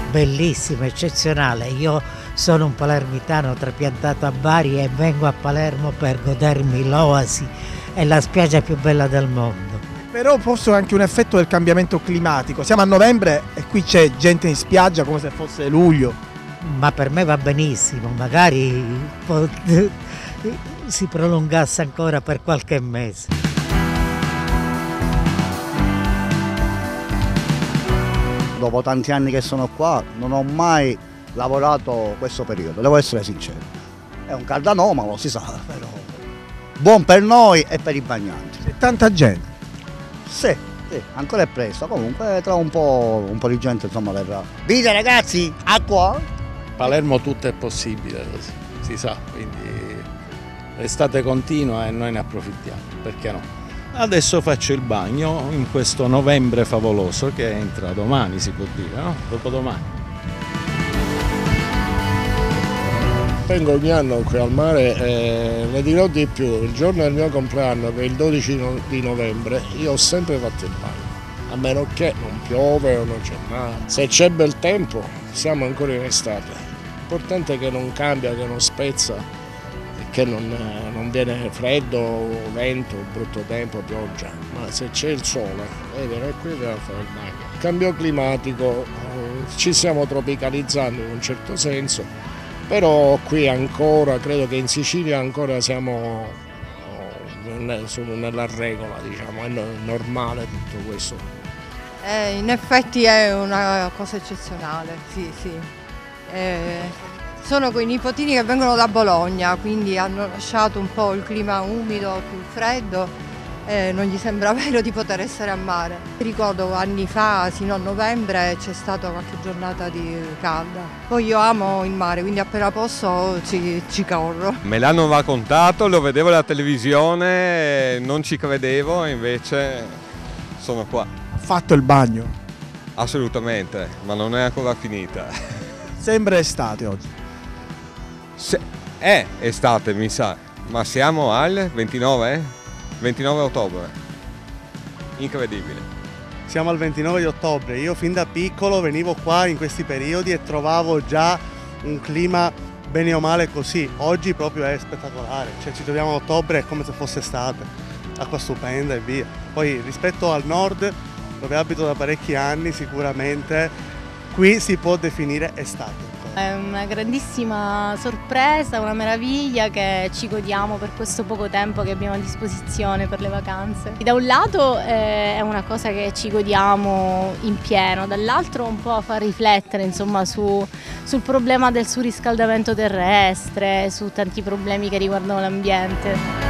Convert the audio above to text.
bellissimo, eccezionale. Io sono un palermitano trapiantato a Bari e vengo a Palermo per godermi l'oasi, è la spiaggia più bella del mondo. Però forse anche un effetto del cambiamento climatico. Siamo a novembre e qui c'è gente in spiaggia come se fosse luglio. Ma per me va benissimo, magari si prolungasse ancora per qualche mese. Dopo tanti anni che sono qua non ho mai lavorato questo periodo, devo essere sincero. È un caldo anomalo, si sa, però buon per noi e per i bagnanti. C'è tanta gente. Sì, ancora è presto, comunque tra un po' di gente insomma verrà. Dite ragazzi, acqua? Palermo tutto è possibile, si sa, quindi l'estate continua e noi ne approfittiamo, perché no? Adesso faccio il bagno in questo novembre favoloso che entra domani, si può dire, no? Dopodomani. Vengo ogni anno qui al mare e ne dirò di più, il giorno del mio compleanno che è il 12 di novembre io ho sempre fatto il bagno, a meno che non piove o non c'è mare. Se c'è bel tempo siamo ancora in estate, l'importante è che non cambia, che non spezza e che non viene freddo, vento, brutto tempo, pioggia, ma se c'è il sole viene qui a fare il bagno. Cambio climatico, ci stiamo tropicalizzando in un certo senso. Però qui ancora, credo che in Sicilia ancora siamo nella regola, diciamo, è normale tutto questo. In effetti è una cosa eccezionale, sì. Sono quei nipotini che vengono da Bologna, quindi hanno lasciato un po' il clima umido, più freddo. Non gli sembra vero di poter essere a mare. Ricordo anni fa, sino a novembre, c'è stata qualche giornata di calda. Poi io amo il mare, quindi appena posso ci corro. Me l'hanno raccontato, lo vedevo alla televisione, non ci credevo, invece sono qua. Ha fatto il bagno? Assolutamente, ma non è ancora finita. Sembra estate oggi. È estate, mi sa, ma siamo al 29? 29 ottobre, incredibile. Siamo al 29 di ottobre, io fin da piccolo venivo qua in questi periodi e trovavo già un clima bene o male così. Oggi proprio è spettacolare, cioè ci troviamo a ottobre, è come se fosse estate, acqua stupenda e via. Poi rispetto al nord, dove abito da parecchi anni, sicuramente qui si può definire estate. È una grandissima sorpresa, una meraviglia che ci godiamo per questo poco tempo che abbiamo a disposizione per le vacanze. Da un lato è una cosa che ci godiamo in pieno, dall'altro un po' fa riflettere insomma, sul problema del surriscaldamento terrestre, su tanti problemi che riguardano l'ambiente.